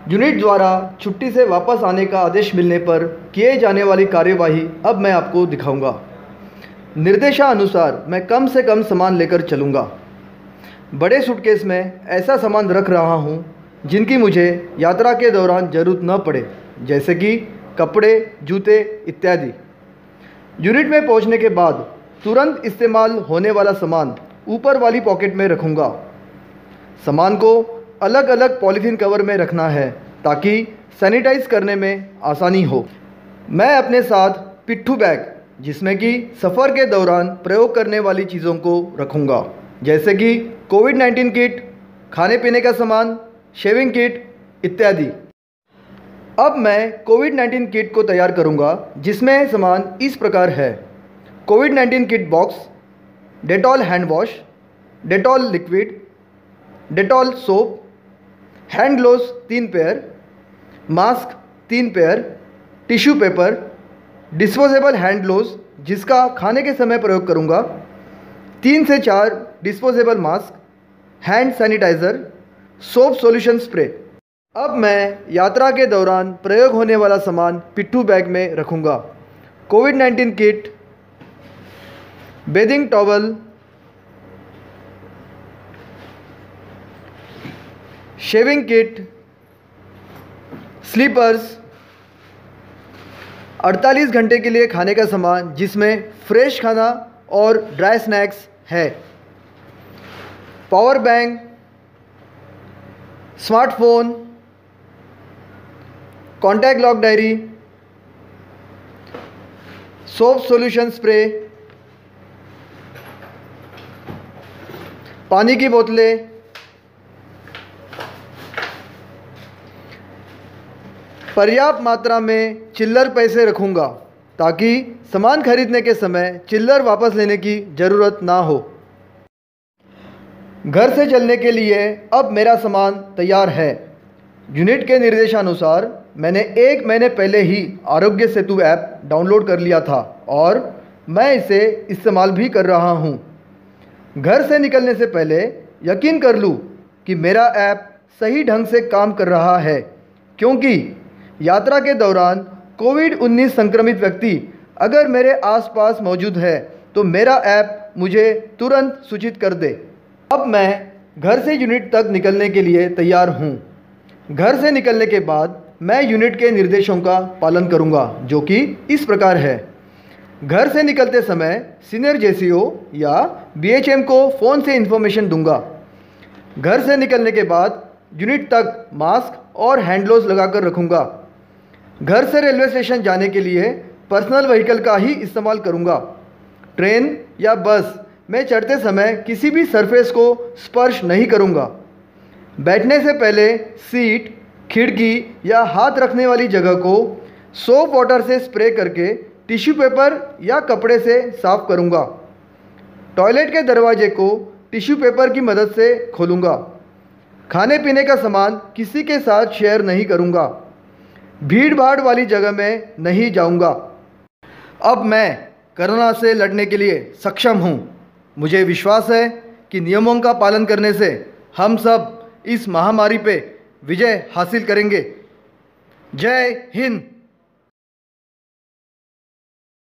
Unit द्वारा छुट्टी से वापस आने का आदेश मिलने पर किए जाने वाली कार्यवाही अब मैं आपको दिखाऊंगा। निर्देशानुसार मैं कम से कम सामान लेकर चलूँगा। बड़े सूटकेस में ऐसा सामान रख रहा हूँ जिनकी मुझे यात्रा के दौरान ज़रूरत न पड़े, जैसे कि कपड़े, जूते इत्यादि। यूनिट में पहुँचने के बाद तुरंत इस्तेमाल होने वाला सामान ऊपर वाली पॉकेट में रखूँगा। सामान को अलग अलग पॉलीथीन कवर में रखना है ताकि सैनिटाइज करने में आसानी हो। मैं अपने साथ पिट्ठू बैग, जिसमें कि सफ़र के दौरान प्रयोग करने वाली चीज़ों को रखूँगा, जैसे कि कोविड-19 किट, खाने पीने का सामान, शेविंग किट इत्यादि। अब मैं कोविड-19 किट को तैयार करूँगा, जिसमें सामान इस प्रकार है: कोविड-19 kit box, Dettol hand wash, Dettol liquid, Dettol soap, hand gloves 3 pair, mask 3 pair, tissue paper, disposable hand gloves जिसका खाने के समय प्रयोग करूँगा, 3 से 4 disposable mask, hand sanitiser, soap solution spray. अब मैं यात्रा के दौरान प्रयोग होने वाला सामान पिट्ठू बैग में रखूँगा। कोविड-19 kit, bathing towel, shaving kit, slippers, 48 घंटे के लिए खाने का सामान जिसमें फ्रेश खाना और ड्राई स्नैक्स है, power bank, smartphone, contact lock diary, soap solution spray, पानी की बोतलें, पर्याप्त मात्रा में चिल्लर पैसे रखूँगा ताकि सामान खरीदने के समय चिल्लर वापस लेने की ज़रूरत ना हो। घर से चलने के लिए अब मेरा सामान तैयार है। यूनिट के निर्देशानुसार मैंने 1 महीने पहले ही आरोग्य सेतु ऐप डाउनलोड कर लिया था और मैं इसे इस्तेमाल भी कर रहा हूँ। घर से निकलने से पहले यकीन कर लूँ कि मेरा ऐप सही ढंग से काम कर रहा है, क्योंकि यात्रा के दौरान कोविड-19 संक्रमित व्यक्ति अगर मेरे आसपास मौजूद है तो मेरा ऐप मुझे तुरंत सूचित कर दे। अब मैं घर से यूनिट तक निकलने के लिए तैयार हूँ। घर से निकलने के बाद मैं यूनिट के निर्देशों का पालन करूँगा, जो कि इस प्रकार है। घर से निकलते समय सीनियर जेसीओ या बीएचएम को फ़ोन से इन्फॉर्मेशन दूंगा। घर से निकलने के बाद यूनिट तक मास्क और हैंड ग्लोव्स लगाकर रखूँगा। घर से रेलवे स्टेशन जाने के लिए पर्सनल व्हीकल का ही इस्तेमाल करूँगा। ट्रेन या बस में चढ़ते समय किसी भी सरफेस को स्पर्श नहीं करूँगा। बैठने से पहले सीट, खिड़की या हाथ रखने वाली जगह को सोप वाटर से स्प्रे करके टिश्यू पेपर या कपड़े से साफ करूँगा। टॉयलेट के दरवाजे को टिश्यू पेपर की मदद से खोलूँगा। खाने पीने का सामान किसी के साथ शेयर नहीं करूँगा। भीड़ भाड़ वाली जगह में नहीं जाऊँगा। अब मैं कोरोना से लड़ने के लिए सक्षम हूँ। मुझे विश्वास है कि नियमों का पालन करने से हम सब इस महामारी पे विजय हासिल करेंगे। जय हिंद।